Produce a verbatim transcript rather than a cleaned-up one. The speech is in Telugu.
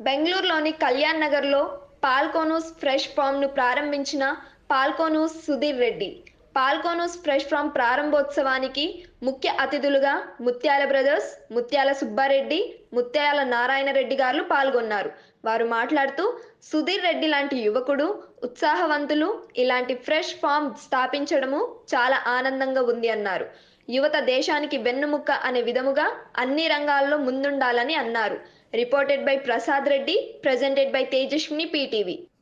బెంగళూరులోని కళ్యాణ్ నగర్‌లో పాల్కోనూస్ ఫ్రెష్ ఫార్మ్‌ను ప్రారంభించిన పాల్కోనూస్ సుధీర్ రెడ్డి. పాల్కోనూస్ ఫ్రెష్ ఫార్మ్ ప్రారంభోత్సవానికి ముఖ్య అతిథులుగా ముత్యాల బ్రదర్స్, ముత్యాల సుబ్బారెడ్డి, ముత్యాల నారాయణ రెడ్డి గార్లు పాల్గొన్నారు. వారు మాట్లాడుతూ సుధీర్ రెడ్డి లాంటి యువకుడు, ఉత్సాహవంతులు ఇలాంటి ఫ్రెష్ ఫార్మ్ స్థాపించడము చాలా ఆనందంగా ఉంది అన్నారు. యువత దేశానికి వెన్నెముక అనే విధముగా అన్ని రంగాల్లో ముందుండాలని అన్నారు. Reported by Prasad Reddy, presented by Tejaswini PTV.